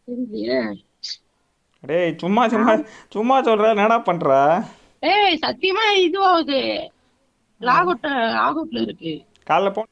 தெரியலையே. டேய் சும்மா சும்மா ஆம். சும்மா சொல்ற என்னடா பண்ற? ஏய் சத்தியமா இது ஆகுது. லாக் அவுட்ல இருக்கு. காலைல போ.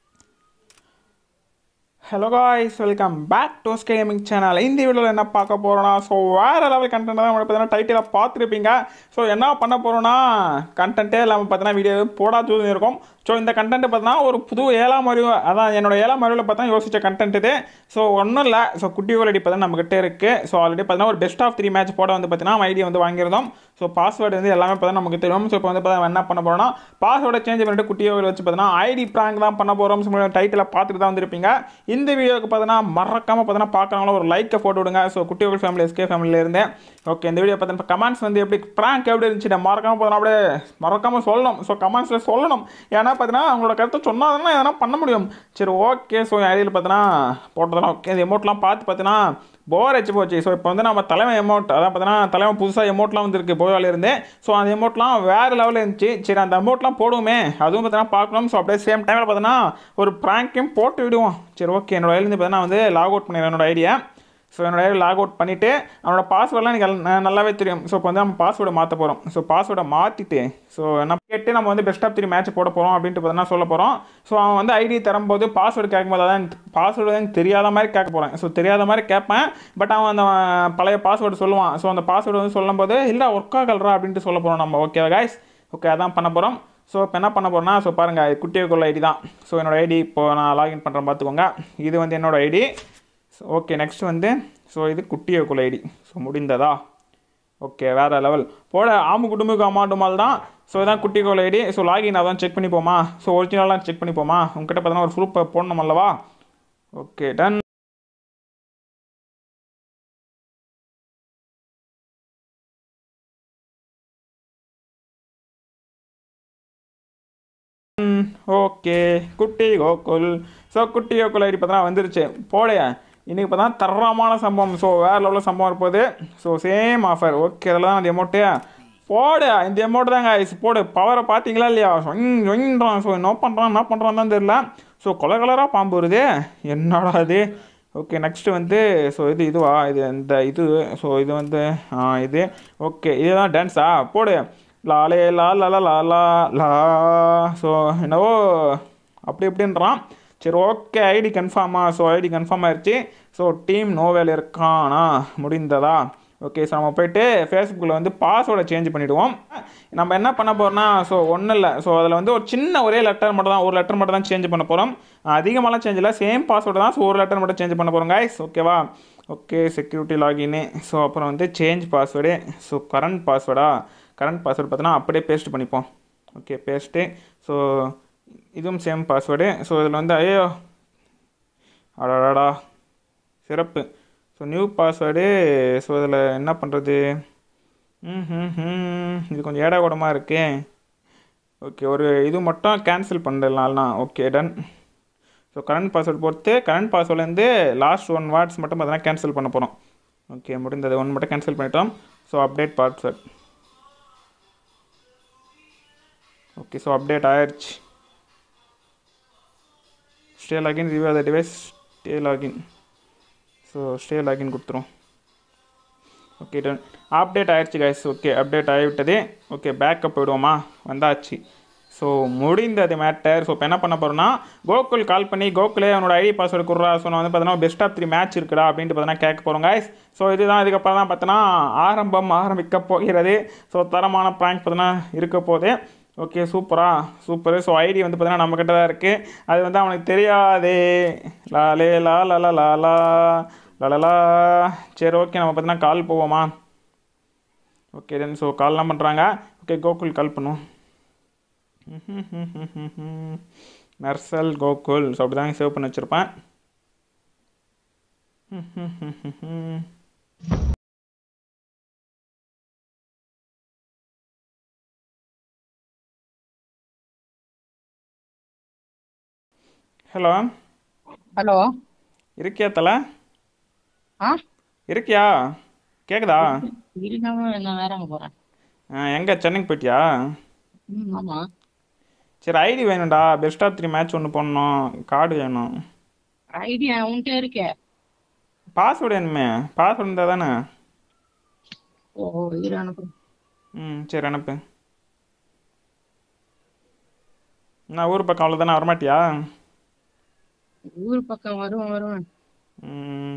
Hello guys, welcome back to Sky gaming channel. இந்த வீடியோவில் என்ன பார்க்க போகிறோன்னா, ஸோ வேறு லெவல் கண்டென்ட் தான் பார்த்தீங்கன்னா டைட்டிலாக பார்த்துருப்பீங்க. ஸோ என்ன பண்ண போகிறோன்னா, கண்டென்ட்டே இல்லாமல் பார்த்தீங்கன்னா வீடியோ போடாது இருக்கும். ஸோ இந்த கண்டென்ட் பார்த்தீங்கன்னா ஒரு புது 7ஆம் அறிவு, அதான் என்னோட 7ஆம் அறிவில் பார்த்தா யோசிச்ச கண்டென்ட் இது. ஸோ ஒன்றும் இல்லை, ஸோ குட்டி கோலடி பார்த்தீங்கன்னா நம்மகிட்ட இருக்குது. ஸோ ஆல்ரெடி பார்த்தீங்கன்னா ஒரு பெஸ்ட் ஆஃப் 3 மேட்ச் போட வந்து பார்த்தீங்கன்னா ஐடியா வந்து வாங்கியிருந்தோம். ஸோ பாஸ்வேர்டு வந்து எல்லாமே பார்த்தா நமக்கு தெரியும். ஸோ இப்போ வந்து பார்த்தா என்ன பண்ண போகிறோம்னா, பாஸ்வேர்டை சேஞ்ச் பண்ணிட்டு குட்டி கோவில் வச்சு பார்த்தீங்கன்னா ஐடி ப்ராங்க் தான் பண்ண போகிறோம். டைட்டில் பார்த்துட்டு தான் வந்திருப்பீங்க. இந்த வீடியோக்கு பார்த்தீங்கன்னா மறக்காமல் பார்த்தீங்கன்னா பார்க்குறவங்கள ஒரு லைக்கை போட்டு விடுங்க. ஸோ குட்டி கோவில் ஃபேமிலி எஸ்கே ஃபேமிலியில் இருந்தேன். ஓகே, இந்த வீடியோ பார்த்தீங்கன்னா கமெண்ட்ஸ் வந்து எப்படி ப்ராங்க் எப்படி இருந்துச்சு மறக்காமல் பார்த்தீங்கன்னா அப்படியே மறக்காமல் சொல்லணும். ஸோ கமெண்ட்ஸில் சொல்லணும். ஏன்னா பார்த்தீங்கன்னா அவங்களோட கருத்தை சொன்னால் தானே எதனா பண்ண முடியும். சரி ஓகே. ஸோ ஐடியில் பார்த்தீங்கன்னா போட்டதெல்லாம் ஓகே. இந்த எமௌண்ட்லாம் பார்த்து பார்த்தீங்கன்னா போர் அடிச்சு போச்சு. ஸோ இப்போ வந்து நம்ம தலைமை எமௌண்ட், அதான் பார்த்தீங்கன்னா தலைமை புதுசாக எமௌண்ட்லாம் வந்துருக்கு போயால இருந்து. ஸோ அந்த எமௌண்ட்லாம் வேறு லெவலில் இருந்துச்சு. சரி அந்த அமௌண்ட்லாம் போடுவோமே, அதுவும் பார்த்தீங்கன்னா பார்க்கணும். ஸோ அப்படியே சேம் டைமில் பார்த்தீங்கன்னா ஒரு ப்ராங்கையும் போட்டு விடுவோம். சரி ஓகே, என்னோட ஐடியிலேருந்து பார்த்தீங்கன்னா வந்து லாக் அவுட் பண்ணிடுறேன் என்னோட ஐடியா. ஸோ என்னோட ஐடியா லாக் அவுட் பண்ணிவிட்டு அவனோட பாஸ்வேர்டெலாம் எனக்கு நல்லாவே தெரியும். ஸோ இப்போ வந்து நம்ம பாஸ்வேர்டை மாற்ற போகிறோம். ஸோ பாஸ்வேர்டை மாற்றிட்டு ஸோ என்ன கேட்டு நம்ம வந்து பெஸ்ட் ஆஃப் 3 மேட்ச் போட போகிறோம் அப்படின்ட்டு பார்த்தீங்கன்னா சொல்ல போகிறோம். ஸோ அவன் வந்து ஐடி தரும்போது பாஸ்வேர்டு கேட்கும்போது அதான் பாஸ்வேர்டு வந்து தெரியாத மாதிரி கேட்க போகிறேன். ஸோ தெரியாத மாதிரி கேட்பேன். பட் அவன் அந்த பழைய பாஸ்வேர்டு சொல்லுவான். ஸோ அந்த பாஸ்வேர்டு வந்து சொல்லும்போது இல்லை ஒர்க் ஆகலரா அப்படின்ட்டு சொல்ல போகிறோம் நம்ம. ஓகே காய்ஸ், ஓகே அதான் பண்ண போகிறோம். ஸோ இப்போ என்ன பண்ண போகிறேன்னா, ஸோ பாருங்கள் குட்டியோக்குள்ள ஐடி தான். ஸோ என்னோடய ஐடி இப்போ நான் லாகின் பண்ணுறேன் பார்த்துக்கோங்க. இது வந்து என்னோடய ஐடி. ஓகே நெக்ஸ்ட் வந்து ஸோ இது குட்டியோக்குள்ள ஐடி. ஸோ முடிந்ததா? ஓகே வேறு லெவல் போட ஆமு குடும்பக்கு அம்மாட்டுமால் தான். ஸோ இதான் குட்டி கோல் ஐடி. ஸோ லாகின் அதான் செக் பண்ணிப்போமா. ஸோ ஒரிஜினலாக செக் பண்ணிப்போமா. உங்ககிட்ட பார்த்தீங்கன்னா ஒரு ப்ரூஃப் போடணும் அல்லவா. Okay done. ஓகே குட்டி கோகுல். ஸோ குட்டி கோகுல் ஐடி பார்த்தா வந்துருச்சு. போடையா இன்றைக்கி பார்த்தா தரமான சம்பவம். ஸோ வேறு லெவலில் சம்பவம் இருப்போது. So same offer. ஓகே அதில் தான் அந்த அமௌண்ட்டு போடு. இந்த அமௌண்ட் தாங்க ஐஸ் போடு. பவரை பார்த்தீங்களா இல்லையா? சொங்கிறான். ஸோ என்ன பண்ணுறான் தான் தெரியல. ஸோ கலராக பாம்பு வருது, என்னடா இது. ஓகே நெக்ஸ்ட்டு வந்து ஸோ இதுவா இது இந்த இது. ஸோ இது வந்து இது ஓகே இதுதான் டான்ஸா போடு. லாலே லா லா லா லா லா லா. ஸோ என்னவோ அப்படி இப்படின்றான். சரி ஓகே ஐடி கன்ஃபார்மா. ஸோ ஐடி கன்ஃபார்ம் ஆயிடுச்சு. ஸோ டீம் நோவேல் இருக்கானா முடிந்ததா. ஓகே ஸோ நம்ம போய்ட்டு ஃபேஸ்புக்கில் வந்து பாஸ்வேர்டை சேஞ்ச் பண்ணிவிடுவோம். நம்ம என்ன பண்ண போகிறோம்னா ஸோ ஒன்றும் இல்லை. ஸோ அதில் வந்து ஒரு சின்ன ஒரே லெட்டர் மட்டும் தான், ஒரு லெட்டர் மட்டும் தான் சேஞ்ச் பண்ண போகிறோம். அதிகமாகலாம் சேஞ்ச் இல்லை, சேம் பாஸ்வேர்டு தான். ஸோ ஒரு லெட்டர் மட்டும் சேஞ்ச் பண்ண போகிறோம் கைஸ். ஓகேவா. Okay security லாகின்னு. ஸோ அப்புறம் வந்து சேஞ்ச் பாஸ்வேர்டு. ஸோ கரண்ட் பாஸ்வேர்டா, கரண்ட் பாஸ்வேர்டு பார்த்தோன்னா அப்படியே பேஸ்ட் பண்ணிப்போம். Okay paste. ஸோ இதுவும் சேம் பாஸ்வேர்டு. ஸோ இதில் வந்து ஐயோ அடாடா சிறப்பு. So new password. ஸோ இதில் என்ன பண்ணுறது. இது கொஞ்சம் ஏடா கூடமாக இருக்கு. ஓகே ஒரு இது மட்டும் கேன்சல் பண்ணிடலாம்னா. Okay done. So current password பொறுத்து கரண்ட் பாஸ்வேர்ட்லேருந்து லாஸ்ட் 1 வேர்ட்ஸ் மட்டும் பார்த்தீங்கன்னா கேன்சல் பண்ண போகிறோம். ஓகே முடிந்தது, 1 மட்டும் கேன்சல் பண்ணிட்டோம். So update password. Okay so update ஆயிடுச்சு. Stay login review the device stay login. So stay login கொடுத்துரும். ஓகே டன் அப்டேட் ஆகிடுச்சு கைஸ். ஓகே அப்டேட் ஆகிவிட்டது. ஓகே பேக்கப் போயிடுவோமா. வந்தாச்சு. ஸோ முடிந்தது மேட்டர். ஸோ இப்போ என்ன பண்ண போகிறோன்னா கோகுல் கால் பண்ணி கோகுலே அவனோட ஐடி பாஸ்வேர்டு கொடுறா. ஸோ நான் வந்து பார்த்தீங்கன்னா பெஸ்ட் ஆஃப் 3 மேட்ச் இருக்குடா அப்படின்ட்டு பார்த்தீங்கன்னா கேட்க போகிறோம் கைஸ். ஸோ இதுதான் இதுக்கப்புறம் தான் பார்த்தீங்கன்னா ஆரம்பிக்க போகிறது. ஸோ தரமான ப்ராங்க் பார்த்தீங்கன்னா இருக்க போகுது. Okay super. ஸோ ஐடி வந்து பார்த்தீங்கன்னா நம்மக்கிட்ட தான் இருக்குது. அது வந்து அவனுக்கு தெரியாது. லாலே லா லா லா லா லா லலலா. சரி ஓகே நம்ம பார்த்தீங்கன்னா கால் போவோமா. ஓகே தென் ஸோ கால்லாம் பண்ணுறாங்க. ஓகே கோகுல் கால் பண்ணுவோம். நர்சல் கோகுல். ஸோ அப்படி தாங்க சேவ் பண்ணி வச்சுருப்பேன். Hello hello. இருக்கியா தலை? ஆ இருக்கியா? கேட்குதா? இருக்காம நான் வேற அங்கே போகிறேன். எங்கே சென்னைக்கு போயிட்டியா? ஆமாம். சரி ஐடி வேணும்டா. பெஸ்ட் ஆஃப் 3 மேட்ச் ஒன்று போடணும். கார்டு வேணும். ஐடியா உன்கிட்ட இருக்கே. பாஸ்வேர்டு வேணுமே, பாஸ்வேர்டு இருந்தால் தானே. ஓ இரு அனுப்பு. ம் சரி அனுப்பு. நான் ஊர் பக்கம் அவ்வளோதானே, வரமாட்டியா? ஊர் பக்கம் வருவேன் வருவேன். ம்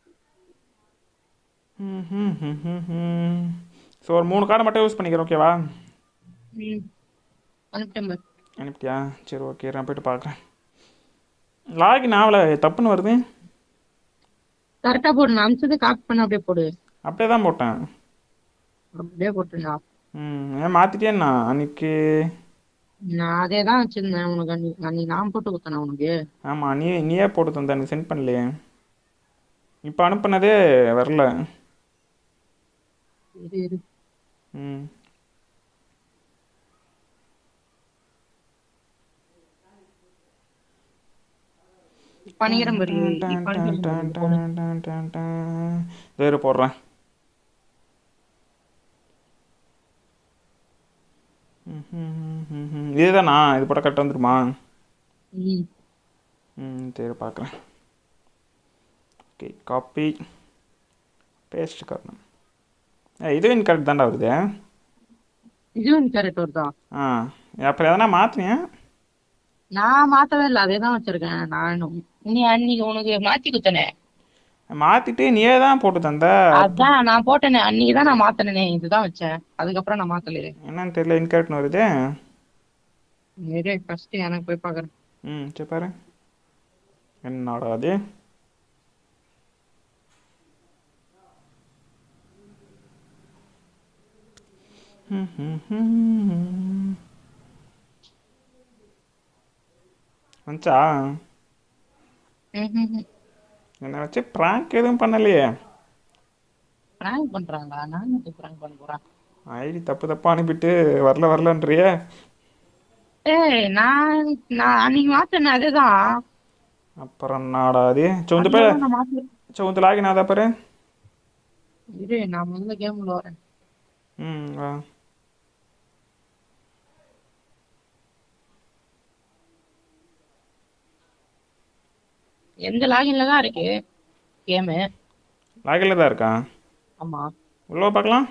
ஸோ ஒரு 3 கார்டை மட்டும் யூஸ் பண்ணிக்கிறேன், ஓகேவா? ம் அனுப்பிட்டேன் பாரு. அனுப்பிட்டியா? சரி ஓகே, நான் போய்ட்டு பார்க்குறேன். லாகின் ஆகலை, தப்புன்னு வருது. கரெக்டா போடு, நான் அனுப்பிச்சதை காப்பி பண்ண அப்படியே போடு. அப்படியே தான் போட்டேன். அப்படியே போட்டுருந்தா. ஏன் மாற்றிட்டேன்னா அன்னைக்கு? நான் அதே தான் வச்சிருந்தேன் உனக்கு. அன்னைக்கு நான் போட்டு கொடுத்தேன் உனக்கு. ஆமாம், நீயே போட்டு தந்த, எனக்கு சென்ட் பண்ணலையே. இப்போ அனுப்புனதே வரல. இரு இரு. ம் பண்ணிக்கிறேன் பாரு. இப்ப அனுப்பிடுறேன் பாரு, போடு. வேறு போடுறேன். இதுதானா? இது போட கரெக்டாக வந்துடுமா? ம் சரி பார்க்குறேன். ஓகே, காப்பி பேஸ்ட் காரணம். இதுவும் கரெக்ட் தான்டா வருது. இதுவும் கரெக்ட் வருதா? ஆ அப்புறம் எதனா மாற்றினியா? நான் மாத்தவே இல்லை, அதே தான் வச்சிருக்கேன் நானும். நீ அன்னைக்கு உனக்கு மாத்தி குத்தனே. மாற்றிட்டு நீயே தான் போட்டு தந்த. அதான் நான் போட்டேனே, அன்னைக்கு தான் நான் மாத்தினேனே, இதுதான் வச்சேன். அதுக்கப்புறம் நான் மாத்தலையே. என்னன்னு தெரியல, இன்கரெக்ட்னு வருது. இரு ஃபர்ஸ்ட் எனக்கு போய் பாக்குறேன். சரி பாரு. என்னடா அது? வந்துச்சா? என்னை வச்சு ப்ராங்க் எதுவும் பண்ணலையே. பிராங்க் பண்றாங்களா? நான் எப்படி பிராங்க் பண்ண போறேன்? ஐடி தப்பு தப்பாக அனுப்பிட்டு வரலன்றியே. ஏய் நான் நான் அன்னைக்கு மாத்தினேன் அதேதான். அப்புறம் என்னடா அது? சொந்த பேர் அதனாலதான் நான் மாத்தி. சொந்த லாகின் ஆதா பாரு. இரு நான் முதல்ல கேம்ல வரேன். வா. எந்த லாகின்ல தான் இருக்கு கேமு. லாகின்ல தான் இருக்கா? ஆமா. உள்ள பார்க்கலாம்.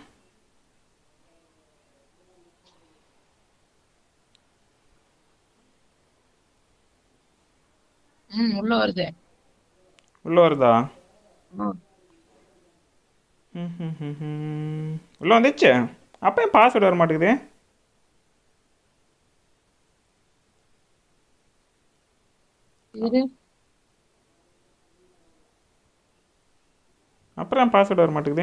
உள்ள வருது. உள்ள வருதா? உள்ள வந்துச்சு. அப்போ என் பாஸ்வேர்டு வர மாட்டேங்குது. இரு. அப்புறம் என் பாஸ்வேர்டு வர மாட்டேங்குது.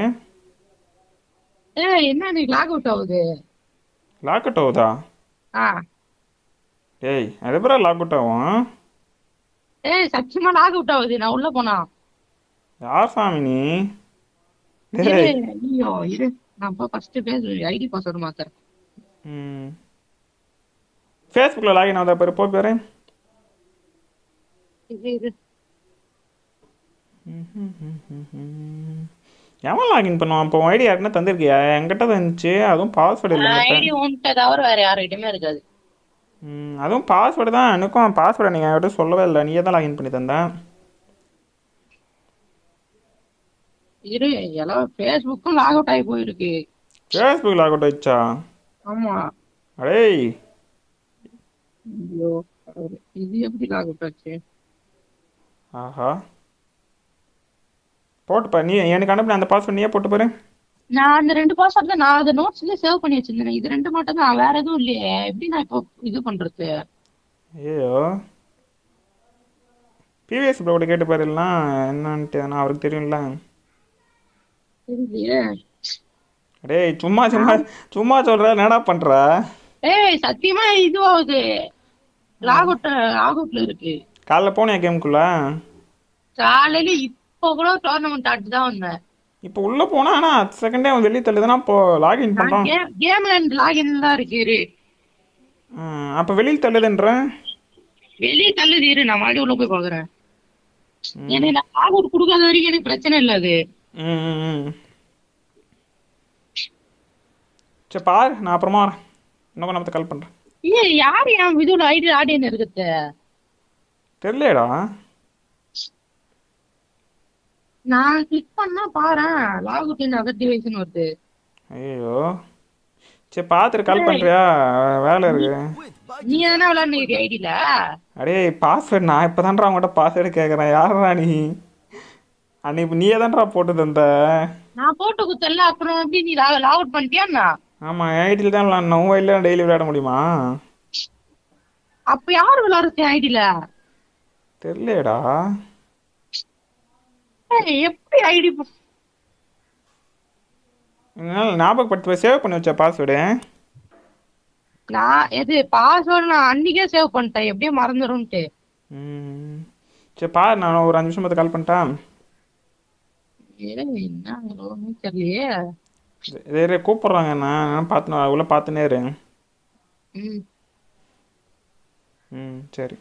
ஏய் என்ன நீ லாக் அவுட் ஆகுது? லாக் அவுட் ஆகுதா? ஆ. ஏய் அது அப்புறம் லாக் அவுட் ஆகும். ஏய் சத்தியமா லாக் அவுட் ஆகுது நான் உள்ள போனா. யார் சாமி நீ? இரு டேய். ஐயோ இரு. நான் ஃபர்ஸ்ட் பேஜ் ஐடி பாஸ்வேர்ட் மாத்துறேன். ஃபேஸ்புக்கில் லாகின் ஆகுதா பாரு, போ பேரு. இரு இரு. எவன் லாகின் பண்ணுவான்? இப்போ ஐடி யாருன்னா தந்திருக்கியா? என்கிட்ட தான் இருந்துச்சு, அதுவும் பாஸ்வேர்டு இல்லை என்கிட்ட. ஐடி உன்கிட்ட தவிர வேற யார்கிட்டயுமே இருக்காது. அதுவும் பாஸ்வேர்டு தான். எனக்கும் பாஸ்வேர்டை நீங்கள் என்கிட்ட சொல்லவே இல்லை, நீயே தான் லாகின் பண்ணி தந்தேன். இரு எல்லாம் ஃபேஸ்புக்கும் லாக் அவுட் ஆகி போயிருக்கு. ஃபேஸ்புக் லாக் அவுட் ஆயிடுச்சா? ஆமா. அடேய். ஐயோ கடவுளே. இது எப்படி லாக் அவுட் ஆச்சு? ஆஹா, போட்டுப்பா. நீ எனக்கு அனுப்பின அந்த பாஸ்வேர்டு நீயே போட்டு பாரு. நான் அந்த ரெண்டு பாஸ்வேர்ட் தான் நான் அதை நோட்ஸ்ல சேவ் பண்ணி வச்சிருந்தேன். இது ரெண்டு மட்டும் தான், வேற எதுவும் இல்லையே. எப்படி நான் இப்போ இது பண்றது? ஐயோ, பிவிஎஸ் ப்ரோட கேட்டு பாரு, இல்லைனா என்னன்ட்டு நான் அவருக்கு தெரியும்ல. தெரியலையே. டேய் சும்மா சும்மா சும்மா சொல்ற, என்னடா பண்ற? ஏய் சத்தியமா இது ஆகுது. லாக் அவுட்ல இருக்கு. காலைல போனியா கேமுக்குள்ள? காலையில இப்போ கூட டோர்னமெண்ட் ஆட்டு தான் வந்தேன். இப்போ உள்ள போனா ஆனா செகண்டே அவன் வெளியே தள்ளுதுன்னா இப்போ லாகின் நான் பண்றான். கேம்ல லாகின் தான் இருக்கு. இரு. அப்போ வெளியில் தள்ளுதுன்ற. வெளியே தள்ளுது. இரு நான் மறுபடியும் உள்ள போய் பாக்குறேன். எனக்கு நான் லாக் அவுட் கொடுக்காத வரைக்கும் எனக்கு பிரச்சனை இல்லை அது. சரி பாரு, நான் அப்புறமா வரேன். இன்னும் கொஞ்சம் கால் பண்றேன். ஏய் யாரு என் இதுல ஐடி ஆடியன் இருக்குது? தெரியலடா. நான் கிளிக் பண்ணா பாறேன் லாக் அவுட் இன் அதர் டிவைஸ்னு வருது. ஐயோ சரி பார்த்துட்டு கால் டேய், பண்ணுறியா? வேலை நீ இருக்கு. நீ எதனா விளையாடுன ஐடியில? அடே பாஸ்வேர்டு நான் இப்போ தான்டா அவங்கள்ட்ட பாஸ்வேர்டு கேட்குறேன். யாரா நீ? அன்னைக்கு நீயே தான்டா போட்டு தந்த. நான் போட்டு குத்தல, அப்புறம் எப்படி நீ லாக் அவுட் பண்ணிட்டியாண்ணா? ஆமாம் என் ஐடியில் தான் விளாட்ணும். உங்கள் ஐடியில் டெய்லி விளையாட முடியுமா? அப்ப யாரு விளையாடுறது ஐடியில? தெரியலடா. எப்படி ஐடி? என்னால் ஞாபகப்படுத்தி சேவ் பண்ணி வச்ச பாஸ்வேர்டு. நான் எது பாஸ்வேர்டு நான் அன்னைக்கே சேவ் பண்ணிட்டேன், எப்படியே மறந்துடும்ட்டு. ம் சரி பாரு, நான் ஒரு 5 நிமிஷம் பார்த்து கால் பண்ணிட்டேன். என்ன தெரியலையே. இதே கூப்பிட்றாங்க. நான் பார்த்து உள்ள பார்த்துனே இரு. ம். ம் சரி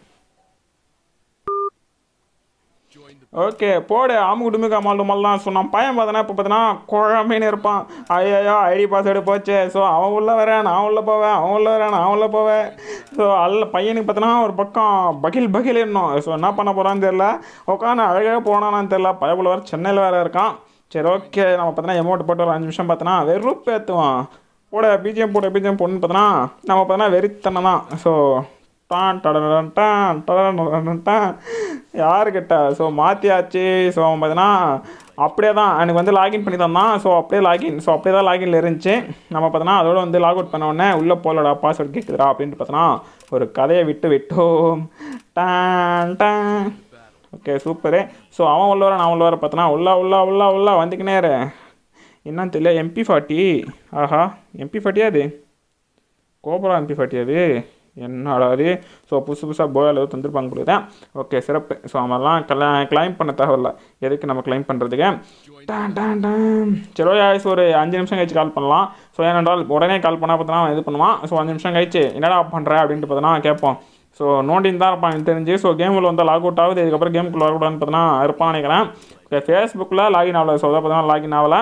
ஓகே போடு. ஆமுகுடுமிக்கு அம்மாள் தான் சொன்னான் பையன். பார்த்தனா இப்போ பார்த்தனா குழம்பின்னு இருப்பான். ஐயோ ஐடி பாஸ்வேர்டு போச்சு. ஸோ அவன் உள்ளே வரேன், நான் உள்ளே போவேன், அவன் உள்ளே வரேன், நான் உள்ளே போவேன். ஸோ பையனுக்கு பார்த்தனா ஒரு பக்கம் பகில் இன்னும். ஸோ என்ன பண்ண போகிறான்னு தெரில. உட்காந்து அழகாக போனான்னு தெரில. பயப்புல வேறு சென்னையில் வேறு இருக்கான். சரி ஓகே நம்ம பார்த்தனா எமௌண்ட் போட்டு ஒரு 5 நிமிஷம் பார்த்தனா வெறுப்பு ஏற்றுவான். போட பிஜிஎம் போட்டுன்னு பார்த்தனா நம்ம பார்த்தனா வெறித்தனை தான். ஸோ டான் டடன் டான் டடன் டான் யாருக்கிட்ட. ஸோ மாற்றியாச்சு. ஸோ அவன் பார்த்தீங்கன்னா அப்படியே தான் எனக்கு வந்து லாகின் பண்ணி தந்தான். ஸோ அப்படியே தான் லாகின்ல இருந்துச்சு. நம்ம பார்த்தோன்னா அதோட வந்து லாக் அவுட் பண்ண உடனே உள்ளே போகலடா பாஸ்வேர்டு கேட்குதுடா அப்படின்ட்டு பார்த்தோன்னா ஒரு கதையை விட்டோம். டான் டான் ஓகே சூப்பரு. ஸோ அவன் உள்ள வர நான் உள்ள வர பார்த்தோன்னா உள்ளா வந்துக்கினே இரு. என்னன்னு தெரியல. MP40 ஆஹா MP40 அது கோபரா MP40 அது என்னடா அது. ஸோ புதுசாக போயால் ஏதோ தந்துருப்பாங்க கொடுக்குறேன். ஓகே சிறப்பு. ஸோ அவன்லாம் கிளைம் பண்ண தேவையில்ல. எதுக்கு நம்ம கிளைம் பண்ணுறதுக்கு. சரி ஆயிடுச்சு. ஒரு 5 நிமிஷம் கழிச்சு கால் பண்ணலாம். ஸோ ஏனென்றால் உடனே கால் பண்ணால் பார்த்தோன்னா அவன் இது பண்ணுவான். ஸோ 5 நிமிஷம் கழிச்சு என்னடா பண்ணுற அப்படின்ட்டு பார்த்தோன்னா கேட்போம். ஸோ நோண்டின்னு தான் இருப்பான் எனக்கு தெரிஞ்சு. ஸோ கேமில் வந்து லாக் அவுட் ஆகுது. இதுக்கப்புறம் கேமுக்குள்ளே வரக்கூடாதுன்னு பார்த்தோன்னா இருப்பான்னு நினைக்கிறேன். ஓகே ஃபேஸ்புக்கில் லாகின் ஆகலை. ஸோ அதை பார்த்தோன்னா லாகின் ஆகலை.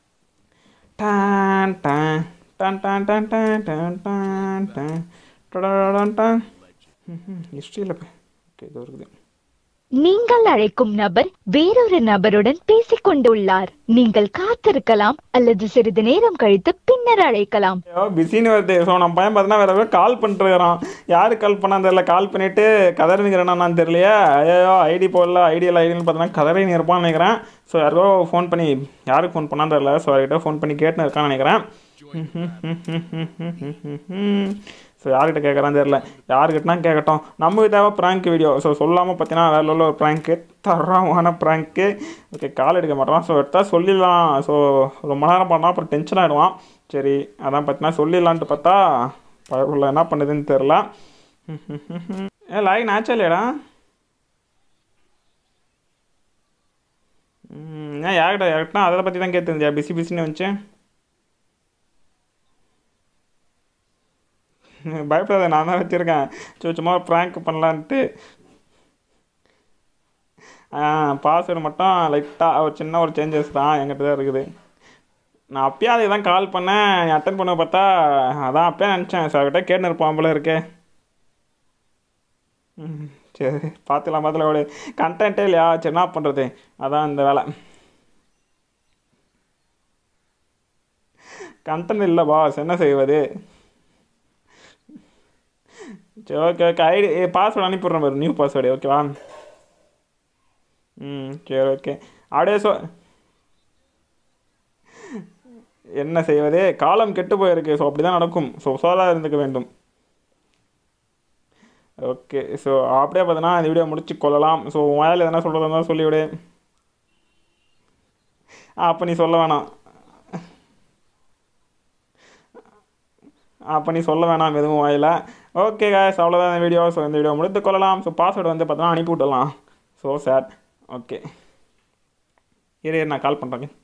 டான் டான் டான் டான் டான் டான் டான் டான் டான் ஹிஸ்ட்ரியில் ஓகே இது இருக்குது. நீங்கள் அழைக்கும் நபர் வேறொரு நபருடன் பேசிக் கொண்டுள்ளார். நீங்கள் காத்திருக்கலாம் அல்லது சிறிது நேரம் கழித்து பின்னர் அழைக்கலாம். பிஸின்னு வருது. ஸோ நம்ம பையன் பார்த்தீங்கன்னா வேற கால் பண்ணிட்டுருக்கிறான். யாருக்கு கால் பண்ணான்னு தெரியல. கால் பண்ணிவிட்டு கதறினுங்கிறேன்னு தெரியலையே. ஐயோ ஐடி போடல ஐடியில் பார்த்தீங்கன்னா கதறின்னு இருப்பான்னு நினைக்கிறேன். ஸோ யாருக்கோ ஃபோன் பண்ணி யாருக்கு ஃபோன் பண்ணான்னு தெரியல. ஸோ அவர்கிட்ட ஃபோன் பண்ணி கேட்டுன்னு இருக்கான்னு நினைக்கிறேன். ஸோ யார்கிட்ட கேட்குறான்னு தெரில. யாருக்கிட்டனா கேட்கட்டும். நமக்கு தேவை ப்ராங்க் வீடியோ. ஸோ சொல்லாமல் பார்த்தீங்கன்னா வேற உள்ள ஒரு ப்ராங்க்கு தரமான ப்ராங்க்கு. ஓகே கால் எடுக்க மாட்டான். ஸோ எடுத்தால் சொல்லிடலாம். ஸோ ரொம்ப நேரம் பண்ணால் அப்புறம் டென்ஷன் ஆகிடுவான். சரி அதான் பார்த்தீங்கன்னா சொல்லிடலான்ட்டு பார்த்தா பழகுள்ள என்ன பண்ணுதுன்னு தெரில. லாகின் ஆச்சா இல்லையாடா? ஏன் யார்கிட்ட அதை பற்றி தான் கேட்டுருந்தியா? பிஸின்னு வந்துச்சு. பயப்படாத நான் தான் வச்சுருக்கேன். சும்மா ப்ராங்க் பண்ணலான்ட்டு. பாஸ்வேர்டு மட்டும் லைட்டாக ஒரு சின்ன ஒரு சேஞ்சஸ் தான் என்கிட்ட தான் இருக்குது. நான் அப்பயே அதை தான் கால் பண்ணேன். அட்டன் பண்ண பார்த்தா அதான் அப்பயே நினச்சேன். ஸோ அவர்கிட்ட கேட்டுன்னு இருப்பான் போல இருக்கே. சரி பார்த்துக்கலாம் ஒரு கண்டென்ட்டே இல்லையா. சரி என்ன பண்ணுறது. அதான் இந்த வேலை. கண்டென்ட் இல்லை பாஸ் என்ன செய்வது. சரி ஓகே ஐடி பாஸ்வேர்டு அனுப்பிடுறேன் பாரு. நியூ பாஸ்வேர்டு ஓகேவா. சரி ஓகே அப்படியே என்ன செய்வது. காலம் கெட்டு போயிருக்கு. ஸோ அப்படி தான் நடக்கும். ஸோ உஷாராக இருந்துக்க வேண்டும். ஓகே ஸோ அப்படியே பார்த்தோன்னா இந்த வீடியோ முடிச்சு கொள்ளலாம். ஸோ வாயில் எதனா சொல்கிறதா இருந்தால் சொல்லிவிடு. அப்போ நீ சொல்ல வேணாம். எதுவும் வாயில். ஓகே காய்ஸ் அவ்வளோதான் இந்த வீடியோ. ஸோ இந்த வீடியோ முடித்து கொள்ளலாம். ஸோ பாஸ்வேர்டு வந்து பார்த்தோன்னா அனுப்பி விட்டலாம். ஸோ சார் ஓகே இரு நான் கால் பண்ணுறேங்க.